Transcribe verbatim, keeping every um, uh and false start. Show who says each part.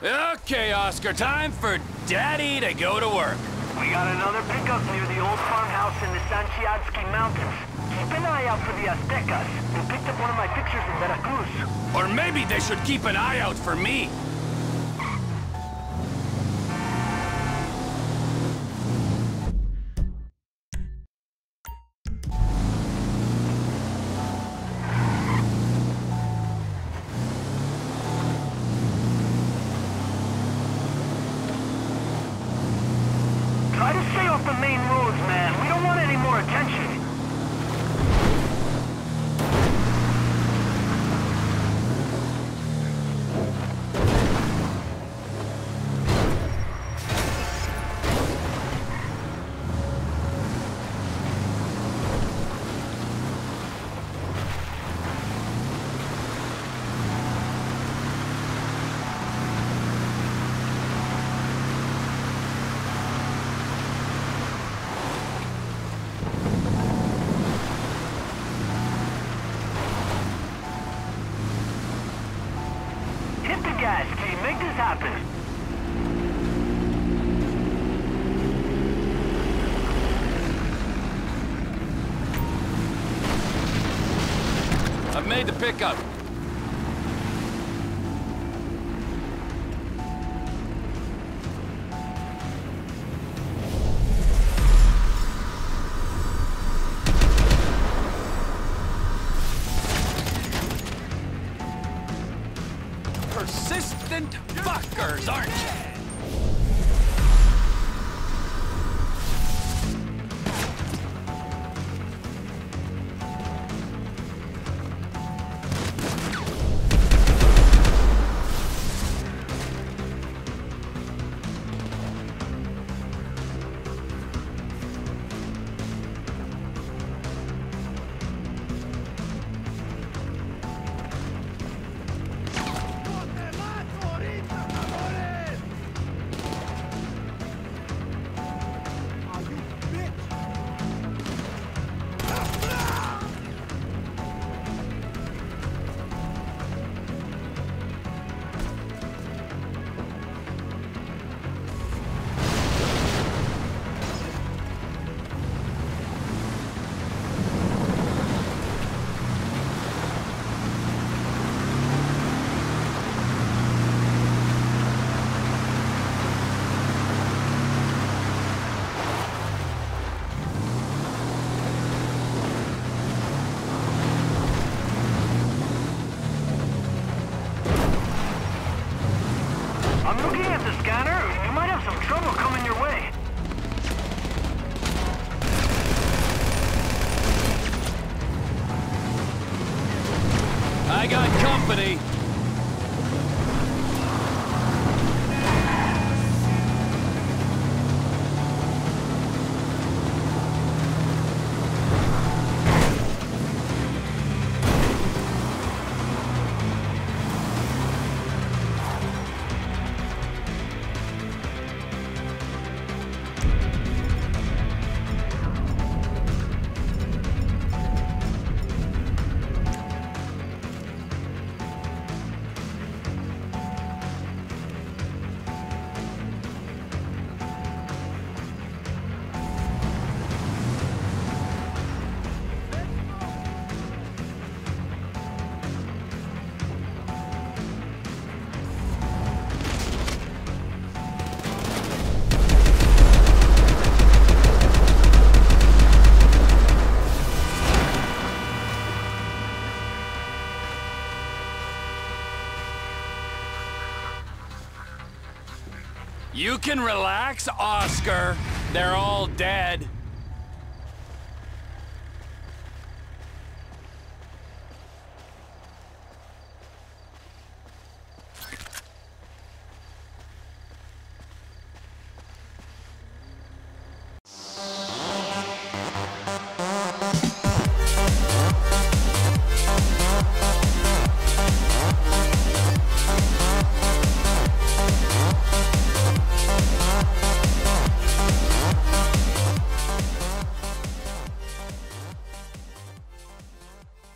Speaker 1: Okay, Oscar, time for Daddy to go to work.
Speaker 2: We got another pickup near the old farmhouse in the Sanchiadsky Mountains. Keep an eye out for the Aztecas. They picked up one of my pictures in Veracruz.
Speaker 1: Or maybe they should keep an eye out for me.
Speaker 2: Try to stay off the main roads, man. We don't want any more attention. Hit the gas, Key. Make this happen.
Speaker 1: I've made the pickup. Persistent fuckers, aren't you? I'm looking at the scanner. You might have some trouble coming your way. I got company. You can relax, Oscar. They're all dead.